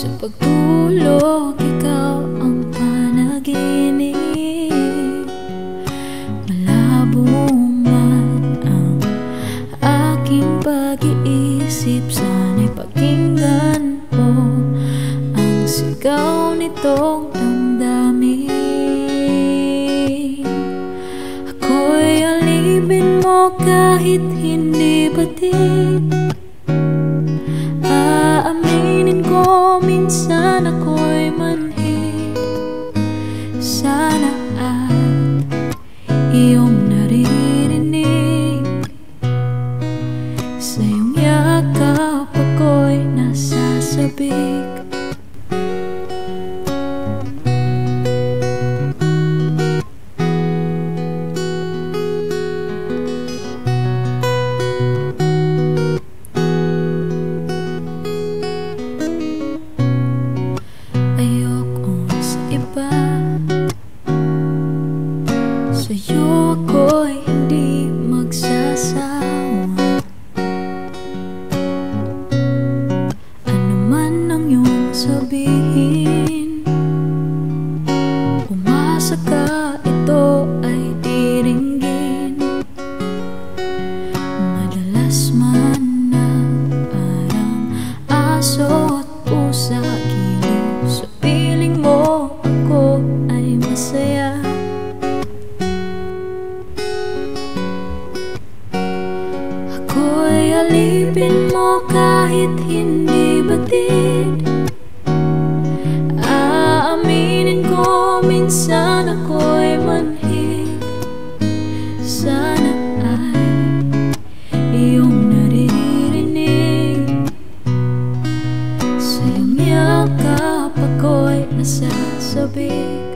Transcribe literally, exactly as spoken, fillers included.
Sa pagtulog, ikaw ang panaginip. Malabo man ang aking pag-iisip, sana'y pakinggan mo ang sigaw nitong damdamin. Ako'y alipin mo kahit hindi batid. Aaminin ko minsan ako'y manhid. Sana at iyong naririnig. Sa iyong yakap ako'y nasasabik. Sa'yo ako'y hindi magsasawa. Ano man ang iyong sabihin, umasa ka, ito ay diringgin. Madalas man na parang aso at pusa, giliw sa piling mo, ako ay masaya. Ako'y alipin mo kahit hindi batid. Aaminin ko minsan ako'y manhid. Sana ay iyong naririnig. Sa iyong yakap ako'y nasasabi.